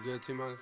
good, T-minus?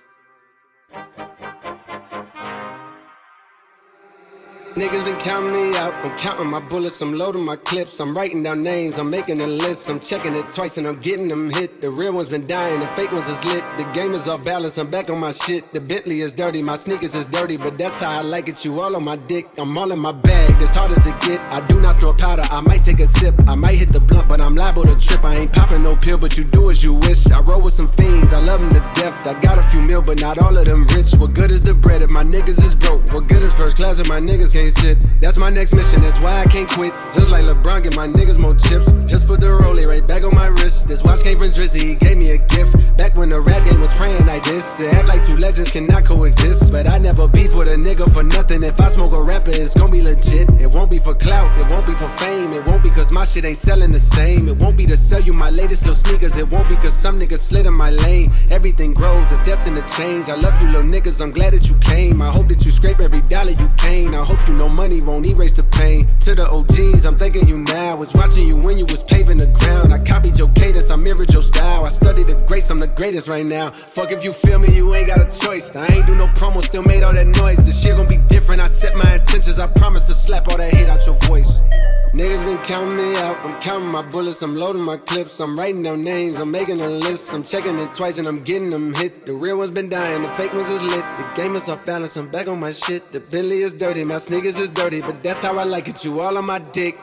Niggas been counting me out, I'm counting my bullets, I'm loading my clips, I'm writing down names, I'm making a list, I'm checking it twice and I'm getting them hit. The real ones been dying, the fake ones is lit, the game is off balance, I'm back on my shit. The Bentley is dirty, my sneakers is dirty, but that's how I like it, you all on my dick. I'm all in my bag, as hard as it get, I do not snort powder, I might take a sip, I might hit the blunt, but I'm liable to trip. I ain't popping no pill, but you do as you wish. I roll with some fiends, I love them to death, I got a few mil, but not all of them rich. What good is the bread if my niggas is broke? What good is first class if my niggas can't sit? That's my next mission, that's why I can't quit. Just like LeBron, get my niggas more chips. Just put the rollie right back on my wrist. This watch came from Drizzy, he gave me a gift. Back when the rap game was praying like this. To act like two legends cannot coexist. But I never beef with a nigga for nothing. If I smoke a rapper, it's gon' be legit. It won't be for clout, it won't be for fame. It won't be cause my shit ain't selling the same. It won't be to sell you my latest little sneakers. It won't be cause some niggas slid in my lane. Everything grows, it's destined to change. I love you little niggas, I'm glad that you came. I hope that you scrape every dollar you came. I hope you know money won't erase the pain. To the OGs, I'm thanking you now. Was watching you when you was paving the ground. I copied your cadence, I mirrored your style. I studied the greats, I'm the greatest right now. Fuck if you feel me, you ain't got a choice. I ain't do no promo, still made all that noise. This shit gon' be different, I set my intentions. I promise to slap all that hate out your voice. Niggas been counting me out, I'm counting my bullets, I'm loading my clips, I'm writing down names, I'm making a list, I'm checking it twice and I'm getting them hit. The real ones been dying, the fake ones is lit. The game is off balance, I'm back on my shit. The Bentley is dirty, my sneakers is dirty, but that's how I like it, you all on my dick.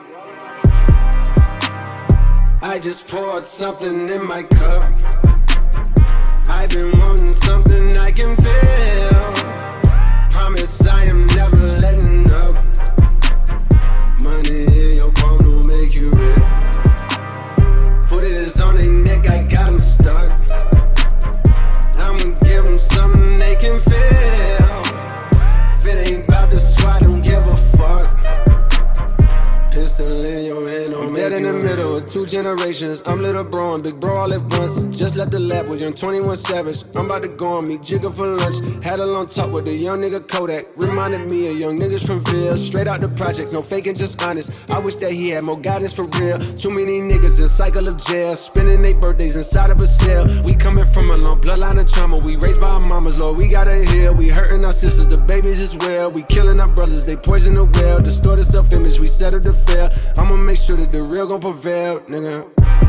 I just poured something in my cup. I've been wanting something I can feel. Promise I am never letting up. Money in your palm will make you real. Foot is on their neck, I got them stuck. I'ma give them something they can feel. If it ain't about the swat, don't give a fuck. Pistol in your hand, I'm dead in the middle of two generations. I'm little bro and big bro all at once. Just left the lab with young 21 Savage. I'm about to go on me jigger for lunch. Had a long talk with a young nigga Kodak. Reminded me of young niggas from Ville. Straight out the projects, no faking, just honest. I wish that he had more guidance for real. Too many niggas in cycle of jail, spending their birthdays inside of a cell. We coming from a long bloodline of trauma. We raised by our mamas, Lord, we gotta heal. We hurting our sisters, the babies as well. We killing our brothers, they poison the well. Distorted self-image, we settle to fail. I'ma make sure that the real gon' prevail, nigga.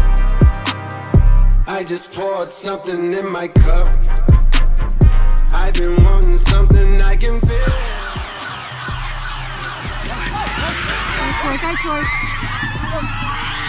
I just poured something in my cup. I've been wanting something I can feel. Go Troy, go Troy.